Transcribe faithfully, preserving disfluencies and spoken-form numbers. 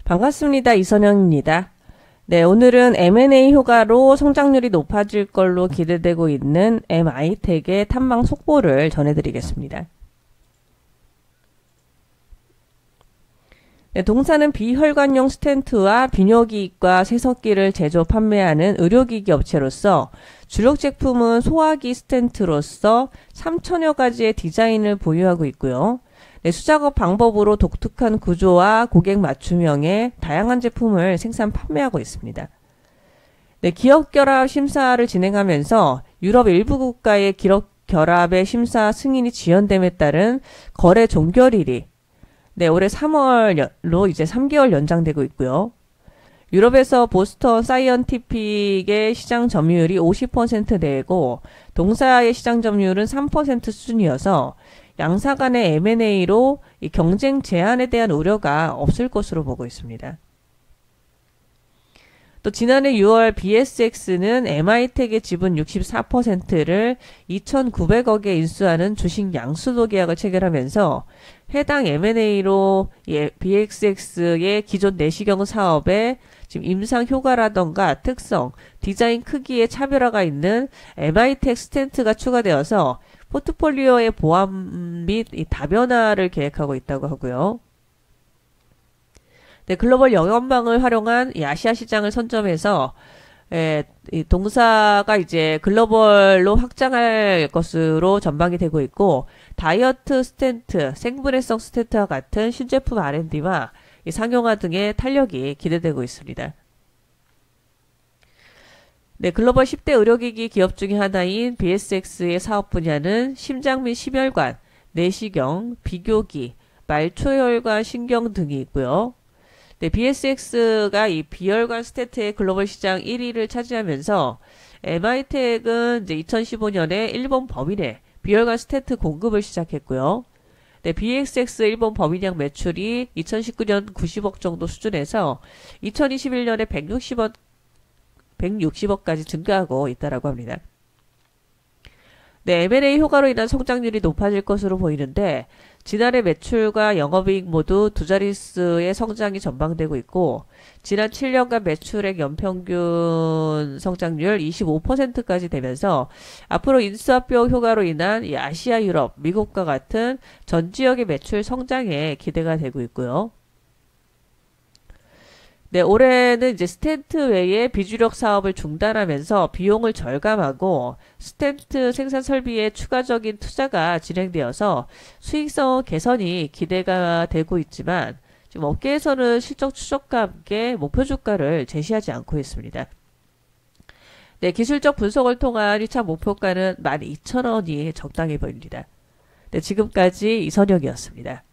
반갑습니다. 이선영입니다. 네, 오늘은 엠 앤 에이 효과로 성장률이 높아질 걸로 기대되고 있는 엠아이텍의 탐방 속보를 전해드리겠습니다. 네, 동사는 비혈관용 스텐트와 비뇨기과 세석기를 제조 판매하는 의료기기 업체로서 주력 제품은 소화기 스텐트로서 삼천여 가지의 디자인을 보유하고 있고요. 네, 수작업 방법으로 독특한 구조와 고객 맞춤형의 다양한 제품을 생산 판매하고 있습니다. 네, 기업 결합 심사를 진행하면서 유럽 일부 국가의 기업 결합의 심사 승인이 지연됨에 따른 거래 종결일이 네, 올해 삼월로 이제 삼 개월 연장되고 있고요. 유럽에서 보스턴 사이언티픽의 시장 점유율이 오십 퍼센트 내고 동사의 시장 점유율은 삼 퍼센트 수준이어서 양사 간의 엠 앤 에이로 이 경쟁 제한에 대한 우려가 없을 것으로 보고 있습니다. 또 지난해 유월 비에스엑스는 엠아이텍의 지분 육십사 퍼센트를 이천구백억에 인수하는 주식 양수도 계약을 체결하면서 해당 엠 앤 에이로 비에스엑스의 기존 내시경 사업에 지금 임상 효과라던가 특성, 디자인 크기의 차별화가 있는 엠아이텍 스텐트가 추가되어서 포트폴리오의 보완 및 이 다변화를 계획하고 있다고 하고요. 네, 글로벌 영업망을 활용한 이 아시아 시장을 선점해서 에, 이 동사가 이제 글로벌로 확장할 것으로 전망이 되고 있고 다이어트 스텐트, 생분해성 스텐트와 같은 신제품 알 앤 디와 이 상용화 등의 탄력이 기대되고 있습니다. 네, 글로벌 십 대 의료기기 기업 중에 하나인 비에스엑스의 사업 분야는 심장 및 심혈관, 내시경, 비교기, 말초혈관, 신경 등이 있고요. 네, 비에스엑스가 이 비혈관 스텐트의 글로벌 시장 일 위를 차지하면서 엠아이텍은 이제 이천십오 년에 일본 법인에 비혈관 스텐트 공급을 시작했고요. 네, 비에스엑스 일본 법인양 매출이 이천십구 년 구십억 정도 수준에서 이천이십일 년에 백육십억 백육십억까지 증가하고 있다라고 합니다. 네, 엠 앤 에이 효과로 인한 성장률이 높아질 것으로 보이는데 지난해 매출과 영업이익 모두 두 자릿수의 성장이 전망되고 있고 지난 칠 년간 매출액 연평균 성장률 이십오 퍼센트까지 되면서 앞으로 인수합병 효과로 인한 이 아시아, 유럽, 미국과 같은 전 지역의 매출 성장에 기대가 되고 있고요. 네, 올해는 이제 스텐트 외에 비주력 사업을 중단하면서 비용을 절감하고 스텐트 생산 설비에 추가적인 투자가 진행되어서 수익성 개선이 기대가 되고 있지만 지금 업계에서는 실적 추적과 함께 목표 주가를 제시하지 않고 있습니다. 네, 기술적 분석을 통한 일 차 목표가는 만 이천 원이 적당해 보입니다. 네, 지금까지 이선영이었습니다.